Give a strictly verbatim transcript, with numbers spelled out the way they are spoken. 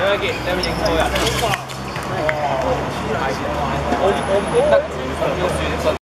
一件，你有冇認錯人？我我唔得，我要算信。